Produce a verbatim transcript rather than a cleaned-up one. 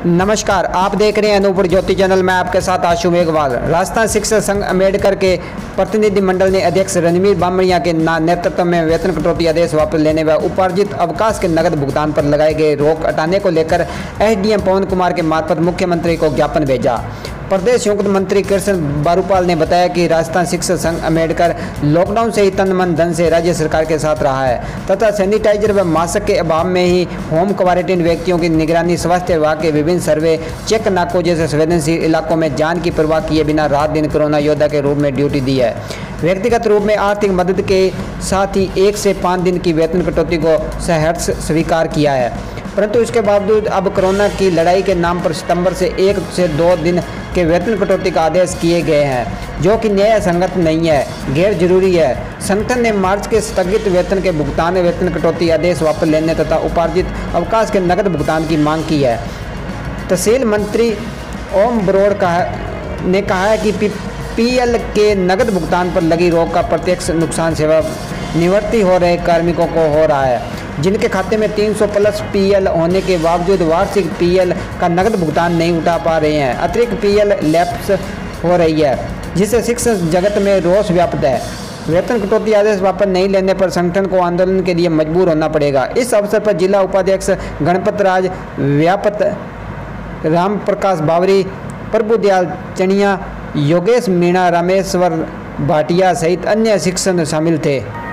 नमस्कार, आप देख रहे हैं अनूपपुर ज्योति चैनल में आपके साथ आशु मेघवाल। राजस्थान शिक्षक संघ अम्बेडकर के प्रतिनिधि मंडल ने अध्यक्ष रणवीर बामणिया के नेतृत्व में वेतन कटौती आदेश वापस लेने व उपार्जित अवकाश के नकद भुगतान पर लगाए गए रोक हटाने को लेकर एसडीएम पवन कुमार के मार्फत मुख्यमंत्री को ज्ञापन भेजा। प्रदेश संयुक्त मंत्री कृष्ण बारूपाल ने बताया कि राजस्थान शिक्षक संघ अम्बेडकर लॉकडाउन से ही तन मन धन से राज्य सरकार के साथ रहा है तथा सैनिटाइजर व मास्क के अभाव में ही होम क्वारंटीन व्यक्तियों की निगरानी, स्वास्थ्य विभाग के विभिन्न सर्वे, चेक नाकों जैसे संवेदनशील इलाकों में जान की परवाह किए बिना रात दिन कोरोना योद्धा के रूप में ड्यूटी दी है। व्यक्तिगत रूप में आर्थिक मदद के साथ ही एक से पाँच दिन की वेतन कटौती को सहर्ष स्वीकार किया है, परंतु इसके बावजूद अब कोरोना की लड़ाई के नाम पर सितंबर से एक से दो दिन के वेतन कटौती का आदेश किए गए हैं, जो कि न्याय संगत नहीं है, गैर जरूरी है। संगठन ने मार्च के स्थगित वेतन के भुगतान वेतन कटौती आदेश वापस लेने तथा उपार्जित अवकाश के नकद भुगतान की मांग की है। तहसील मंत्री ओम बरोड़ ने कहा है कि पी पीएल के नकद भुगतान पर लगी रोक का प्रत्यक्ष नुकसान सेवा निवृत्ति हो रहे कार्मिकों को हो रहा है, जिनके खाते में तीन सौ प्लस पीएल होने के बावजूद वार्षिक पीएल का नकद भुगतान नहीं उठा पा रहे हैं। अतिरिक्त पीएल लैप्स हो रही है, जिससे शिक्षण जगत में रोष व्याप्त है। वेतन कटौती आदेश वापस नहीं लेने पर संगठन को आंदोलन के लिए मजबूर होना पड़ेगा। इस अवसर पर जिला उपाध्यक्ष गणपत राज व्यापत, राम प्रकाश बावरी, प्रभुदयाल चनिया, योगेश मीणा, रामेश्वर भाटिया सहित अन्य शिक्षक शामिल थे।